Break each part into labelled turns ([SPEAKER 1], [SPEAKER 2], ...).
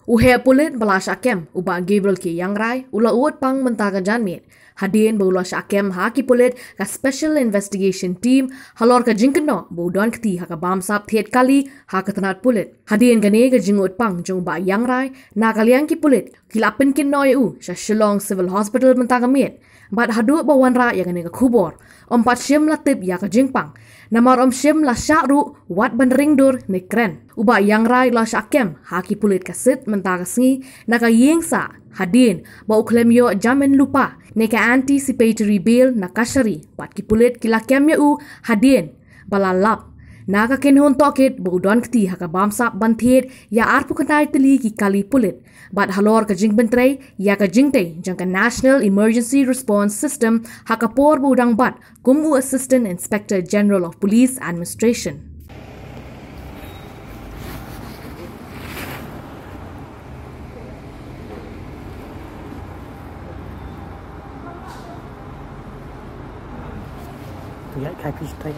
[SPEAKER 1] Uhe pulit bala syakem Bah Gabriel Ïangrai ula uot pang mentaga janmit. Hadien baula syakem haki pulit ka special investigation team halor ka jingkeno baudon keti haka bamsap thiet kali haka tenat pulit. Hadien gane ka jingot pang jong Bah Ïangrai na kaliang ki pulit kilapin kin no yu sa Shillong Civil Hospital mentaga mit. Bat hadu bawan ra ya gane ka Khubor. Ompat syem latip ya ka jingpang. Namar shim la syakru wat bandering dur ni kren. Bah Ïangrai la syakem haki pulit kasit mentaga sngi na ka yengsa hadien ba uklem yo jamin lupa neka anticipatory bail na kashari pat ki pulit kilakem ya hadien balalap naga kinhon tokit baudon kti haka bamsap banthet ya arpu kanai teli ki kali pulit bat halor ka jing bentrei ya ka jingte jangka National Emergency Response System haka por baudang bat kumu Assistant Inspector General of Police Administration.
[SPEAKER 2] Ja, kijk eens tijd.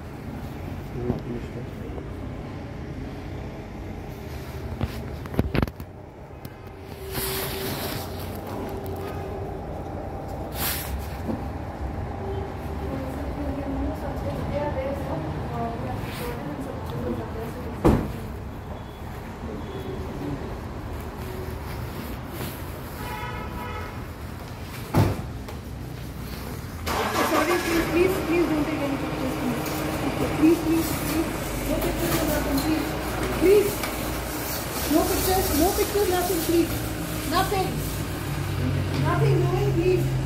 [SPEAKER 3] Please don't take any pictures, please. Please. No pictures, nothing, please. Please. No pictures, nothing, please. Nothing. Nothing doing, please.